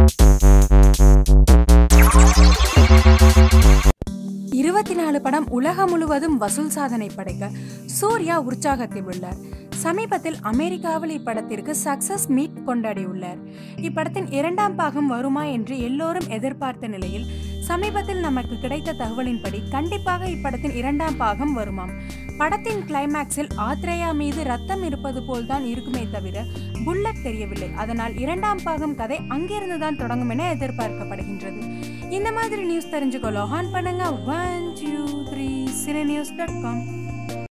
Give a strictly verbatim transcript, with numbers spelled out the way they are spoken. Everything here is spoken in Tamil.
இருபத்தி நாலு படம் உலகம் முழுவதும் வசூல் சாதனை படைக்க சூர்யா உற்சாகத்தில் உள்ளார். சமீபத்தில் அமெரிக்காவில் இப்படத்திற்கு சக்சஸ் மீட் கொண்டாடியுள்ளார். இப்படத்தின் இரண்டாம் பாகம் வருமா என்று எல்லோரும் எதிர்பார்த்த நிலையில் சமீபத்தில் நமக்கு கிடைத்த தகவலின்படி கண்டிப்பாக இப்படத்தின் இரண்டாம் பாகம் வருமாம். படத்தின் கிளைமேக்ஸில் ஆத்ரேயா மீது ரத்தம் இருப்பது போல்தான் இருக்குமே தவிர புல்லட் தெரியவில்லை. அதனால் இரண்டாம் பாகம் கதை அங்கிருந்துதான் தொடங்கும் என எதிர்பார்க்கப்படுகின்றது. இந்த மாதிரி நியூஸ் தெரிஞ்சுக்கொள்ள ஆன் பண்ணுங்க one two three cine news dot com.